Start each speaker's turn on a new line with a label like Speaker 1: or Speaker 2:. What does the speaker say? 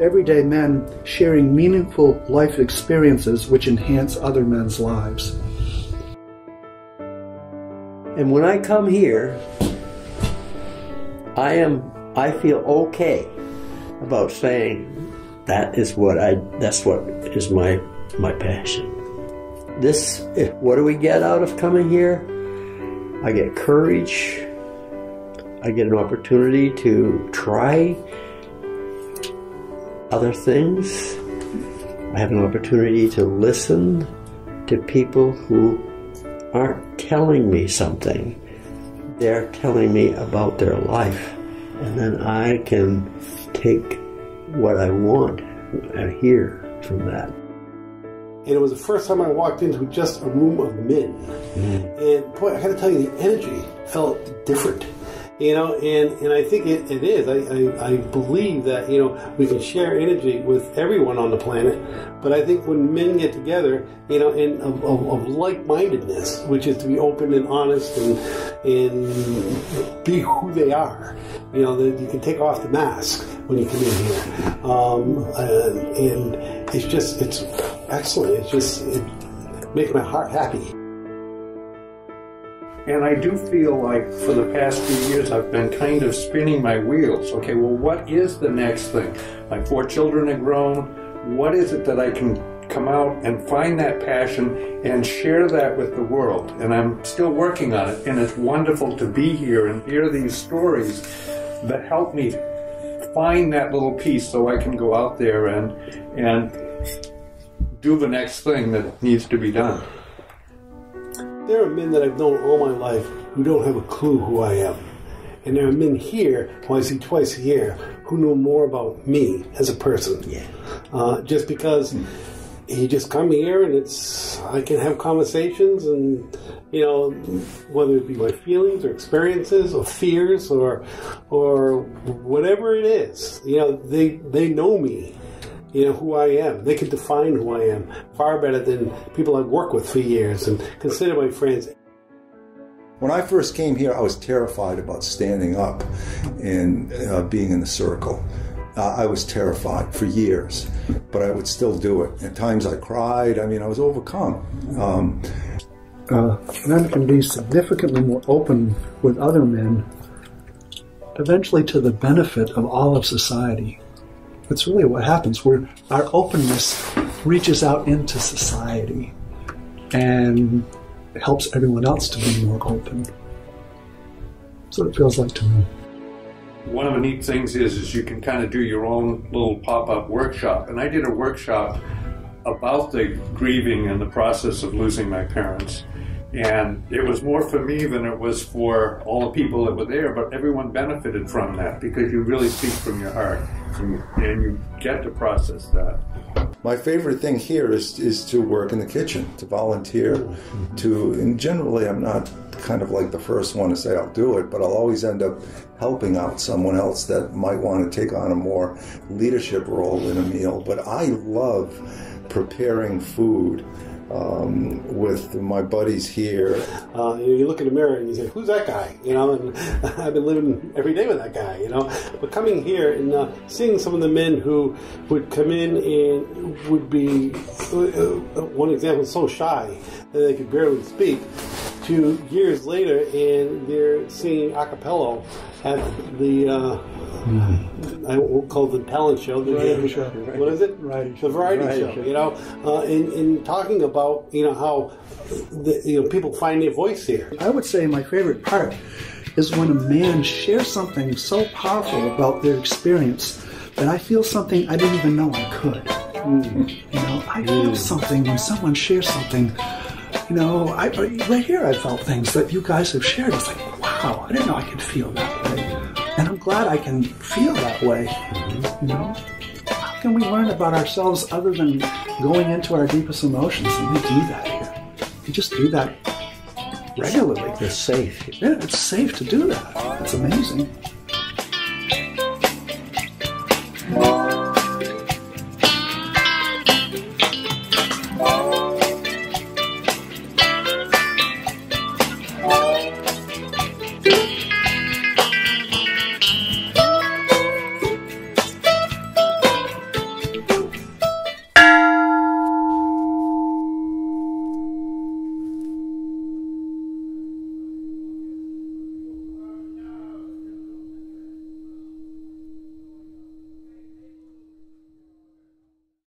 Speaker 1: everyday men sharing meaningful life experiences which enhance other men's lives.
Speaker 2: And when I come here, I feel okay about saying that's what is my passion. What do we get out of coming here? I get courage. I get an opportunity to try other things. I have an opportunity to listen to people who aren't telling me something. They're telling me about their life. And then I can take what I want and hear from that.
Speaker 3: And it was the first time I walked into just a room of men. And boy, I gotta tell you, the energy felt different. You know, and I think it is. I believe that, you know, we can share energy with everyone on the planet, but I think when men get together, you know, and of like-mindedness, which is to be open and honest and be who they are, you know, that you can take off the mask when you come in here. And it's excellent. It makes my heart happy.
Speaker 4: And I do feel like for the past few years I've been kind of spinning my wheels. Okay, well, what is the next thing? My 4 children are grown. What is it that I can come out and find that passion and share that with the world? And I'm still working on it. And it's wonderful to be here and hear these stories that help me find that little piece so I can go out there and do the next thing that needs to be done.
Speaker 3: There are men that I've known all my life who don't have a clue who I am. And there are men here who I see twice a year who know more about me as a person. Yeah. Just because you just come here and I can have conversations and, you know, whether it be my feelings or experiences or fears or whatever it is, you know, they know me. You know, who I am. They can define who I am far better than people I've worked with for years and consider my friends.
Speaker 5: When I first came here, I was terrified about standing up and being in the circle. I was terrified for years, but I would still do it. At times I cried. I mean, I was overcome.
Speaker 1: Men can be significantly more open with other men, eventually to the benefit of all of society. That's really what happens, where our openness reaches out into society and helps everyone else to be more open. That's what it feels like to me.
Speaker 4: One of the neat things is you can kind of do your own little pop-up workshop. And I did a workshop about the grieving and the process of losing my parents. And it was more for me than it was for all the people that were there, but everyone benefited from that because you really speak from your heart and you get to process that.
Speaker 5: My favorite thing here is to work in the kitchen, to volunteer, and generally I'm not kind of like the first one to say I'll do it, but I'll always end up helping out someone else that might want to take on a more leadership role in a meal. But I love preparing food with my buddies here.
Speaker 3: You look in the mirror and you say, who's that guy? You know, and I've been living every day with that guy, you know. But coming here and seeing some of the men who would come in and would be, one example, so shy that they could barely speak, to years later and they're singing a cappella at the I won't call it the talent show.
Speaker 1: Variety show.
Speaker 3: What is it?
Speaker 1: Variety
Speaker 3: show. The variety show. You know, in talking about, you know, how people find their voice here.
Speaker 1: I would say my favorite part is when a man shares something so powerful about their experience that I feel something I didn't even know I could. You know, I feel something when someone shares something. You know, right here I felt things that you guys have shared. It's like, wow, I didn't know I could feel that way. And I'm glad I can feel that way. You know, how can we learn about ourselves other than going into our deepest emotions? And we do that here. We just do that regularly.
Speaker 2: It's safe.
Speaker 1: Yeah, it's safe to do that. It's amazing.